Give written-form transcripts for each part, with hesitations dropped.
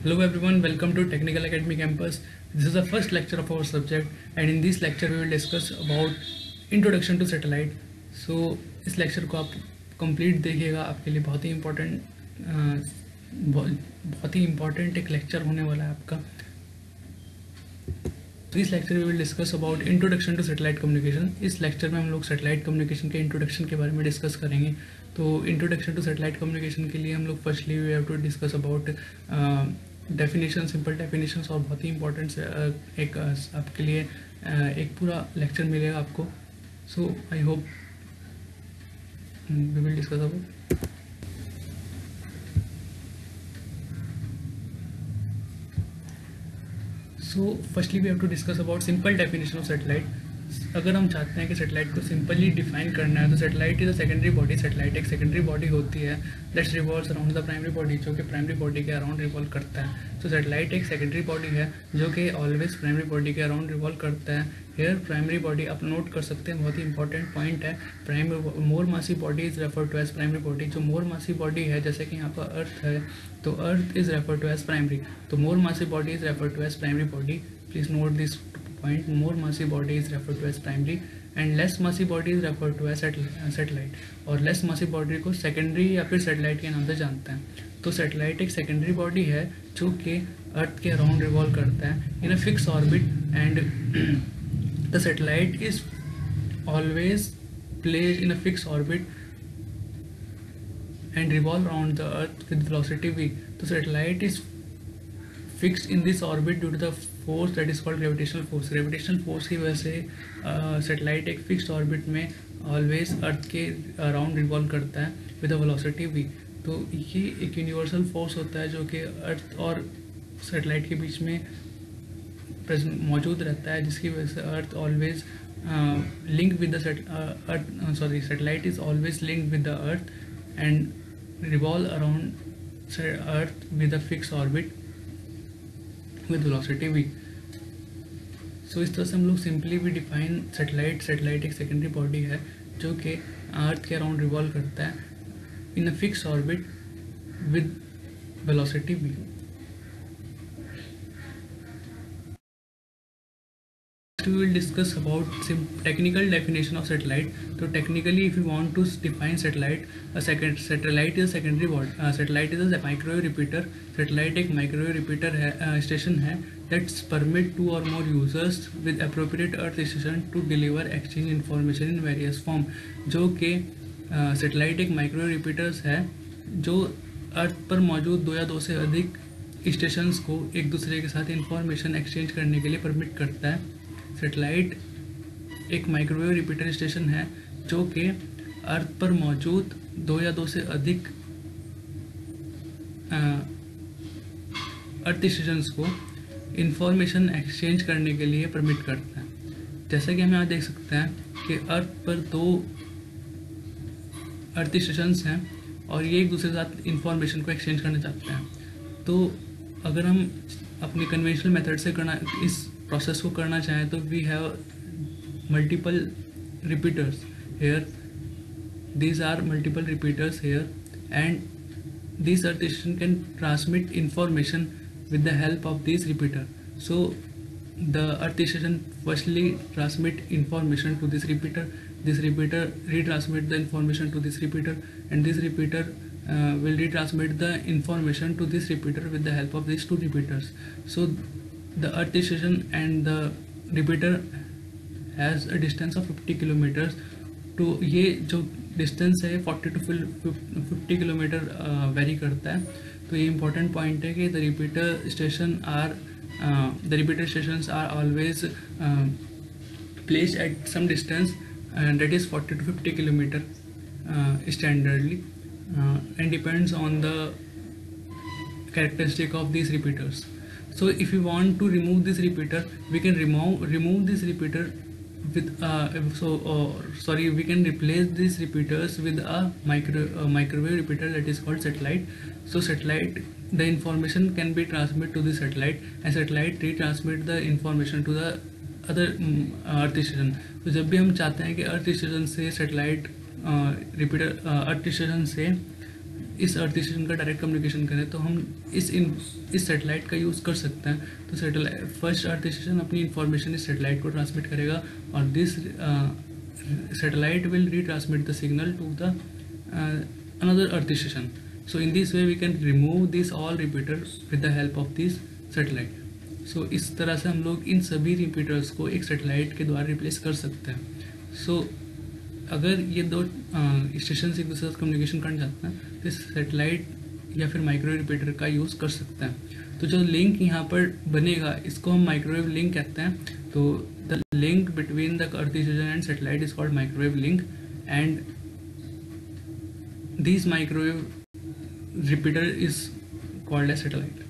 Hello everyone, welcome to Technical Academy Campus. This is the first lecture of our subject and in this lecture we will discuss about introduction to satellite. So इस lecture को आप complete देखिएगा, आपके लिए बहुत ही important एक lecture होने वाला है आपका. तो इस लेक्चर में will discuss about introduction to satellite communication. इस लेक्चर में हम लोग सैटेलाइट कम्युनिकेशन के इंट्रोडक्शन के बारे में डिस्कस करेंगे. तो इंट्रोडक्शन टू सैटेलाइट कम्युनिकेशन के लिए हम लोग firstly we have to discuss about definition, simple definitions और बहुत ही इंपॉर्टेंट एक आपके लिए एक पूरा लेक्चर मिलेगा आपको. So I hope we will discuss about. So firstly we have to discuss about simple definition of satellite. अगर हम चाहते हैं कि सैटेलाइट को सिंपली डिफाइन करना है तो satellite is a secondary body. Satellite एक सेकेंडरी बॉडी होती है that's revolves around the primary body, जो कि प्राइमरी बॉडी के अराउंड रिवॉल्व करता है. तो सैटेलाइट एक सेकेंडरी बॉडी है जो कि ऑलवेज प्राइमरी बॉडी के अराउंड रिवॉल्व करता है. हेयर प्राइमरी बॉडी आप नोट कर सकते हैं, बहुत ही इंपॉर्टेंट पॉइंट है. More massy body is refer to as primary body. जो मोर मासी बॉडी है, जैसे कि यहाँ पर अर्थ है, तो earth is refer to as primary. तो more massy body is refer to as primary body. Please note this point. More massy body is refer to as primary and less massy body is refer to as satellite. और less massy body को secondary या फिर satellite के नाम से जानते हैं. तो सैटेलाइट एक सेकेंडरी बॉडी है जो कि अर्थ के अराउंड रिवॉल्व करता है in a fix orbit and the satellite is always placed in a fix orbit and revolve around the earth with velocity v. So satellite is fixed in this orbit due to the force that is called gravitational force. Gravitational force की वजह से satellite एक fixed orbit में always earth के around revolve करता है with a velocity v. तो ये एक universal force होता है जो कि earth और satellite के बीच में मौजूद रहता है, जिसकी वजह से earth always linked with the satellite is always linked with the earth and revolve around earth with a fixed orbit with velocity v. So इस तरह से हम लोग सिंपली भी डिफाइन सैटेलाइट एक सेकेंडरी बॉडी है जो कि अर्थ के अराउंड रिवॉल्व करता है in a fix orbit with velocity v. We will discuss about some technical definition of satellite. So technically, if you want to define satellite, satellite is a secondary body. Satellite is a microwave repeater. Satellite एक microwave repeater है, station है that permit two or more users with appropriate earth station to deliver exchange information in various form. जो कि satellite एक microwave repeaters है जो अर्थ पर मौजूद दो या दो से अधिक स्टेशंस को एक दूसरे के साथ इंफॉर्मेशन एक्सचेंज करने के लिए परमिट करता है. सैटेलाइट एक माइक्रोवेव रिपीटर स्टेशन है जो कि अर्थ पर मौजूद दो या दो से अधिक अर्थ स्टेशंस को इंफॉर्मेशन एक्सचेंज करने के लिए परमिट करता है. जैसा कि हम यहाँ देख सकते हैं कि अर्थ पर दो अर्थ स्टेशंस हैं और ये एक दूसरे के साथ इंफॉर्मेशन को एक्सचेंज करना चाहते हैं. तो अगर हम अपने कन्वेंशनल मेथड से इस प्रोसेस को करना चाहें तो we have multiple repeaters here. These are multiple repeaters here and this earth station can transmit information with the help of this repeater. So the earth station firstly transmit information to this repeater. This repeater retransmit the information to this repeater and this repeater will retransmit the information to this repeater with the help of these two repeaters. So the earth station and the repeater has a distance of 50 kilometers. तो ये जो distance है 40 to 50 kilometre very करता है. तो ये important point है कि the repeater stations are always placed at some distance that is 40 to 50 kilometre standardly and depends on the characteristic of these repeaters. So if you want to remove this repeater, we can remove this repeater with we can replace these repeaters with a microwave repeater that is called satellite. So satellite, the information can be transmitted to the satellite and satellite retransmit the information to the other earth station. तो जब भी हम चाहते हैं कि earth station से satellite repeater earth station से इस अर्थ स्टेशन का डायरेक्ट कम्युनिकेशन करें तो हम इस सेटेलाइट का यूज़ कर सकते हैं। तो सेटेलाइट फर्स्ट अर्थ स्टेशन अपनी इंफॉर्मेशन इस सेटेलाइट को ट्रांसमिट करेगा और this satellite will retransmit the signal to the another earth station. So in this way we can remove these all repeaters with the help of this satellite. So इस तरह से हम लोग इन सभी रिपीटर्स को एक सेटेलाइट के द्वारा रिप्लेस कर सकते हैं। सो अगर ये दो स्टेशन एक दूसरे से कम्युनिकेशन करना चाहते हैं तो इस सेटेलाइट या फिर माइक्रोवेव रिपीटर का यूज़ कर सकते हैं। तो जो लिंक यहाँ पर बनेगा इसको हम माइक्रोवेव लिंक कहते हैं। तो the link between the earth station and satellite is called microwave link and this microwave repeater is called as satellite.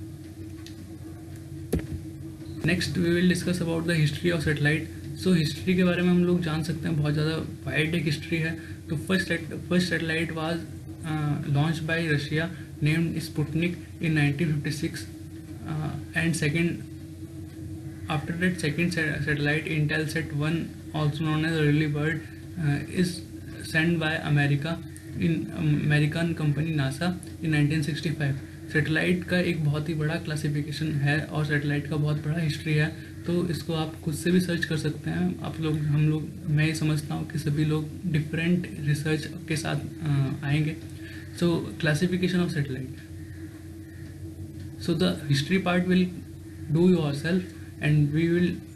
Next we will discuss about the history of satellite. So history के बारे में हम लोग जान सकते हैं, बहुत ज़्यादा वाइड एक हिस्ट्री है। तो first satellite was launched by Russia named Sputnik in 1956 and after that second satellite Intelsat 1 also known as early bird is sent by American company NASA in 1965। Satellite का एक बहुत ही बड़ा क्लासिफिकेशन है और satellite का बहुत बड़ा हिस्ट्री है। तो इसको आप खुद से भी सर्च कर सकते हैं। मैं ये समझता हूँ कि सभी लोग डिफरेंट रिसर्च के साथ आएंगे। So classification of satellite, so the history part will do yourself and we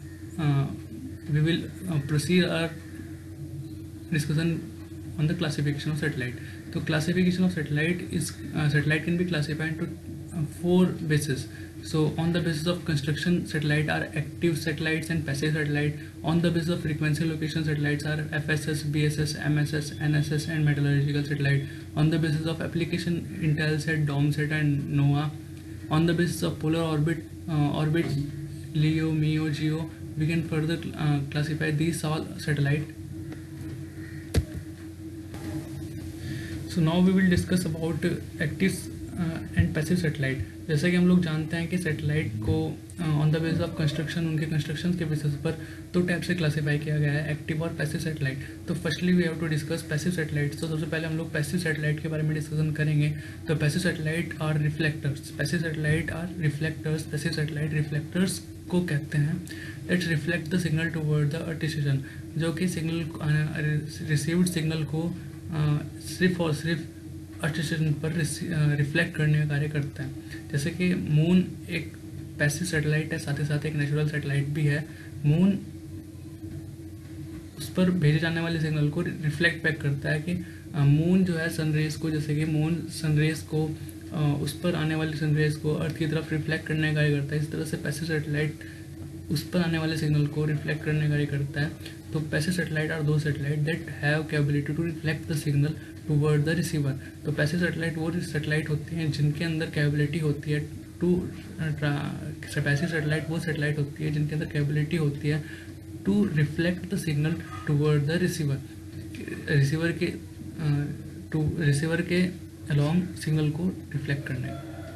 will proceed our discussion on the classification of satellite. So classification of satellite is satellite can be classified into 4 bases. So on the basis of construction, satellite are active satellites and passive satellite. On the basis of frequency location, satellites are FSS, BSS, MSS, NSS and meteorological satellite. On the basis of application, Intelsat, DOMSAT and NOAA. On the basis of polar orbits, LEO, MEO, GEO, we can further classify these all satellite. So now we will discuss about active and passive satellite. जैसा कि हम लोग जानते हैं कि satellite को on the basis of construction, उनके construction के बेसिस पर 2 टाइप से क्लासीफाई किया गया है, एक्टिव और पैसिव सेटेलाइट। तो firstly we have to discuss passive satellite. तो सबसे पहले हम लोग पैसिव सेटेलाइट के बारे में डिस्कशन करेंगे। तो passive satellite are reflectors, passive satellite are reflectors, passive satellite reflectors को कहते हैं that reflect the signal toward the earth station, जो कि सिग्नल रिसीव्ड सिग्नल को सिर्फ और सिर्फ अर्थ स्टेशन पर रिफ्लेक्ट करने का कार्य करता है। जैसे कि मून एक पैसिव सैटेलाइट है, साथ ही साथ एक नेचुरल सैटेलाइट भी है। मून उस पर भेजे जाने वाले सिग्नल को रिफ्लेक्ट बैक करता है कि मून जो है सनरेज को, जैसे कि मून सनरेज को उस पर आने वाली सनरेज को अर्थ की तरफ रिफ्लेक्ट करने का कार्य करता है। इस तरह से पैसिव सैटेलाइट उस पर आने वाले सिग्नल को रिफ्लेक्ट करने का कार्य करता है। तो passive satellite are those satellite that have capability to reflect the signal toward the receiver. तो पैसिव सैटेलाइट वो सैटेलाइट होती हैं जिनके अंदर कैपेबिलिटी होती है पैसिव सैटेलाइट वो सैटेलाइट होती है जिनके अंदर कैपेबिलिटी होती है to reflect the signal toward the receiver के अलॉन्ग सिग्नल को रिफ्लेक्ट करने।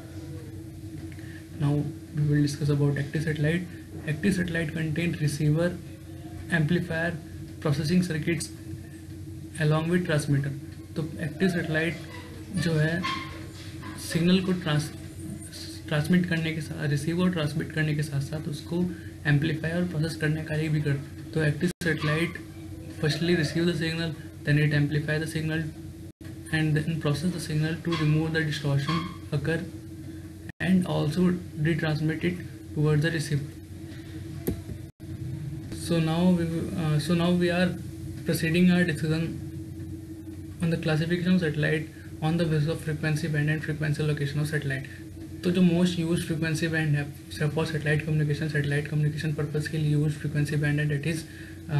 Now we will discuss about active satellite. Active satellite contain receiver, amplifier, processing circuits along with transmitter. तो एक्टिव सैटेलाइट जो है सिग्नल को transmit करने के साथ, रिसीव और ट्रांसमिट करने के साथ साथ उसको एम्पलीफाई और प्रोसेस करने का कार्य भी करता है। तो active satellite firstly receive the signal, then it amplify the signal and then process the signal to remove the distortion occur and also retransmit it towards the receiver. So now we are proceeding our discussion on the classification of satellite on the basis of frequency band and frequency location of satellite. तो जो most use frequency band है for satellite communication purpose के लिए use frequency band है that is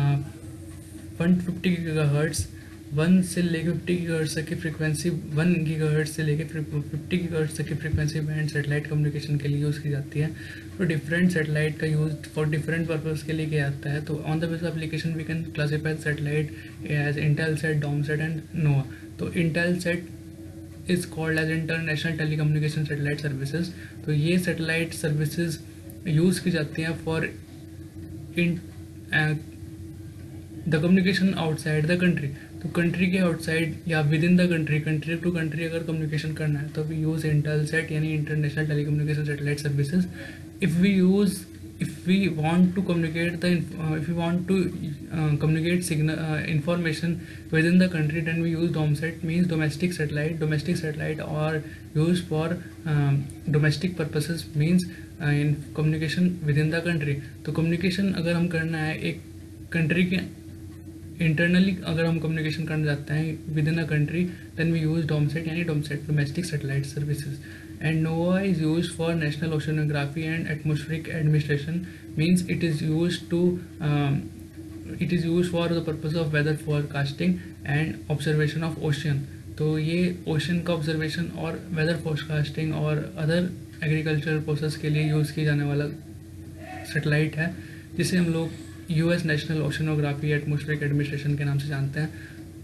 150 gigahertz. 1 से लेकर 50 gigahertz तक की फ्रीक्वेंसी, 1 गीगाहर्ट्ज़ से लेकर 50 गीगाहर्ट्ज़ तक की फ्रीक्वेंसी बैंड सैटेलाइट कम्युनिकेशन के लिए यूज़ की जाती है। तो डिफरेंट सैटेलाइट का यूज़ फॉर डिफरेंट पर्पज़ के लिए किया जाता है। तो on the basis application we can classify satellite as Intelsat, Domsat and NOAA. तो Intelsat is called as international telecommunication satellite services. तो ये सैटेलाइट सर्विसेज यूज़ की जाती हैं for the communication outside the country. तो कंट्री के outside या within the country, country to country अगर कम्युनिकेशन करना है तो वी यूज़ इंटेलसेट यानी international telecommunication satellite services. If we want to communicate if we want to communicate signal information within the country, then we use DOMSAT, means domestic satellite, or used for domestic purposes, means in communication within the country. तो communication अगर हम करना है एक country के internally, अगर हम communication करना चाहते हैं within a country, then we use Domsat यानी domestic satellite services. And NOAA is use for national oceanography and atmospheric administration, means it is use for the purpose of weather forecasting and observation of ocean. तो ये ocean का observation और weather forecasting और other agricultural process के लिए use किया जाने वाला सैटेलाइट है, जिसे हम लोग US national oceanography atmospheric administration के नाम से जानते हैं.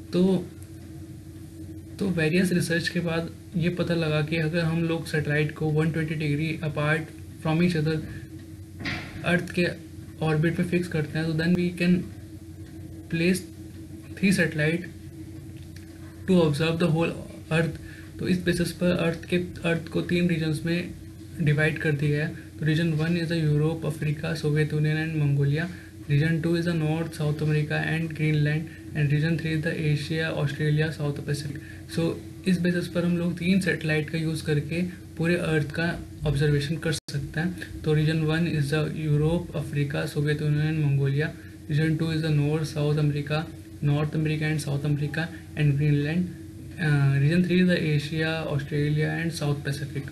तो वेरियस रिसर्च के बाद ये पता लगा कि अगर हम लोग सैटेलाइट को 120 degree apart from each other earth के ऑर्बिट पे फिक्स करते हैं, तो then we can place 3 satellite to observe the whole earth. तो इस बेसिस पर अर्थ को 3 रीजन्स में डिवाइड कर दिया है. तो region 1 is the Europe, Africa, Soviet Union and Mongolia. Region 2 is the north, south America and Greenland. And region 3 is the Asia, Australia, south Pacific. So इस बेसिस पर हम लोग 3 सैटेलाइट का यूज़ करके पूरे अर्थ का ऑब्जर्वेशन कर सकते हैं. तो region 1 is the Europe, Africa, Soviet Union and Mongolia. Region 2 is the north America and south America and Greenland. Region 3 is the Asia, Australia and south Pacific.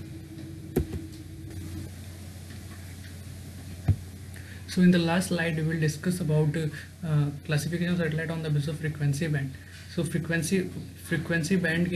So in the last slide we will discuss about classification of satellite on the basis of frequency band. So frequency band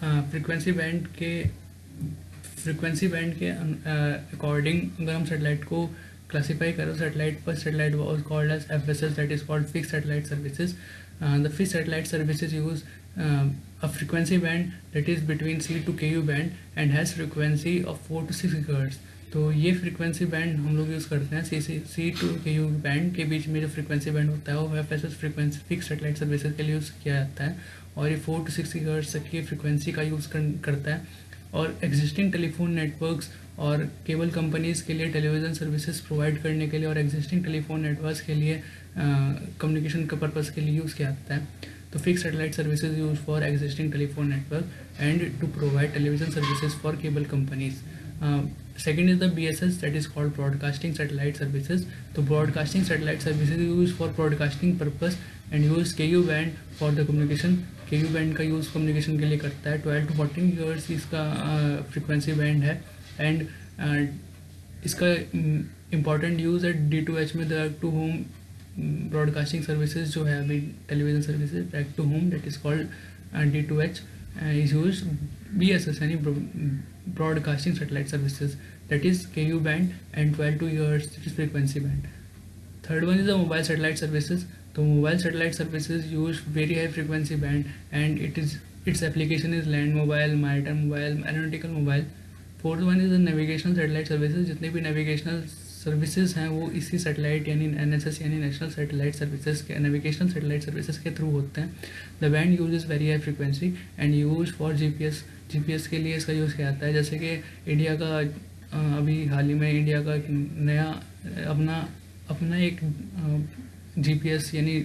के according अगर हम satellite को classify करें, satellite was called as FSS, that is called fixed satellite services. The fixed satellite services use a frequency band that is between C to KU band and has frequency of 4 to 6 GHz. तो ये frequency band हम लोग use करते हैं. C to K U band के बीच में जो फ्रीक्वेंसी बैंड होता है वो FSS frequency fix satellite services के लिए यूज़ किया जाता है. और ये 4 to 6 GHz तक की फ्रीक्वेंसी का यूज़ करता है. और एग्जिस्टिंग टेलीफोन नेटवर्क्स और केबल कंपनीज़ के लिए टेलीविज़न सर्विसेज प्रोवाइड करने के लिए और एग्जिस्टिंग टेलीफोन नेटवर्क्स के लिए कम्युनिकेशन के पर्पज़ के लिए यूज़ किया जाता है. तो fix satellite services use for existing telephone network and to provide television services for cable companies. Second is the BSS, that is called broadcasting satellite services. तो broadcasting satellite services used for broadcasting purpose and use KU band for the communication. KU band का use communication के लिए करता है. 12 to 14 GHz इसका frequency band है. एंड इसका इम्पॉर्टेंट यूज़ है D2H में, direct to home broadcasting services जो है अभी television services direct to home, that is called D2H is used. BSS यानी broadcasting satellite services, that is KU band and 12 to GHz, that is frequency band. Third one is the mobile satellite services. So mobile satellite services use very high frequency band and its application is land mobile, maritime mobile, aeronautical mobile. Fourth one is the navigational satellite services. जितने भी navigational services हैं वो इसी satellite यानी NSS यानी national satellite services के navigational satellite services के through होते हैं. The band use very high frequency and use for GPS के लिए इसका यूज़ किया जाता है. जैसे कि इंडिया का अभी हाल ही में इंडिया का एक नया अपना एक GPS यानी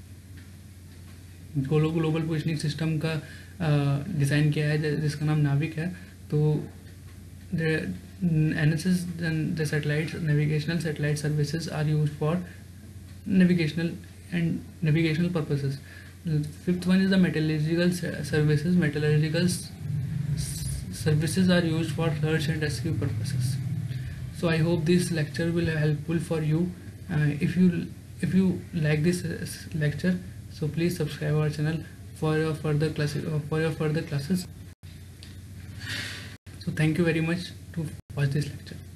ग्लोबल पोजिशनिंग सिस्टम का डिज़ाइन किया है जिसका नाम नाविक है. तो NSS, then the satellites, navigational satellite services are used for navigational purposes. The fifth one is the meteorological services. Meteorological services are used for search and rescue purposes. So I hope this lecture will be helpful for you. If you like this lecture, so please subscribe our channel for your further classes. So thank you very much to watch this lecture.